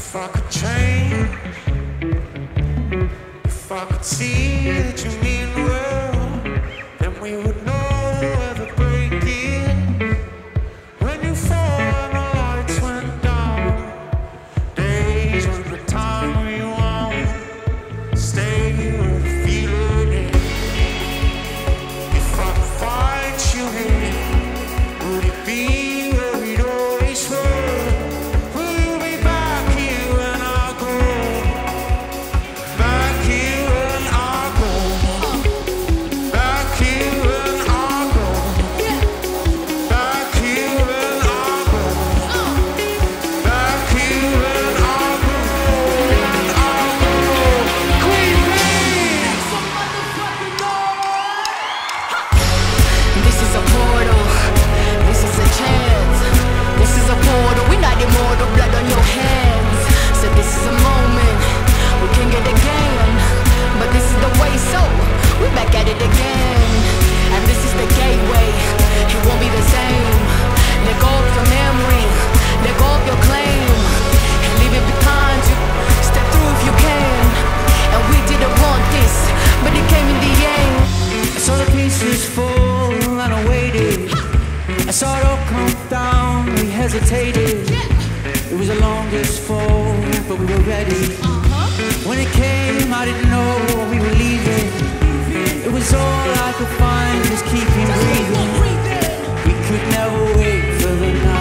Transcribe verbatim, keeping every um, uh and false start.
If I could change, if I could see that you mean well, then we would know where the break is. When you fall and the lights went down, days when the time we won't stay with the feeling in. If I could find you here, would it be where we'd always were? Immortal, blood on your hands. So this is a moment we can get again, but this is the way, so we're back at it again. And this is the gateway, it won't be the same. Let go of your memory, let go of your claim, and leave it behind you. Step through if you can. And we didn't want this, but it came in the end. I saw the pieces fall and I waited. I saw it all come down, we hesitated. It was the longest fall, but we were ready. When it came, I didn't know we were leaving. It was all I could find, just keeping breathing. We could never wait for the night.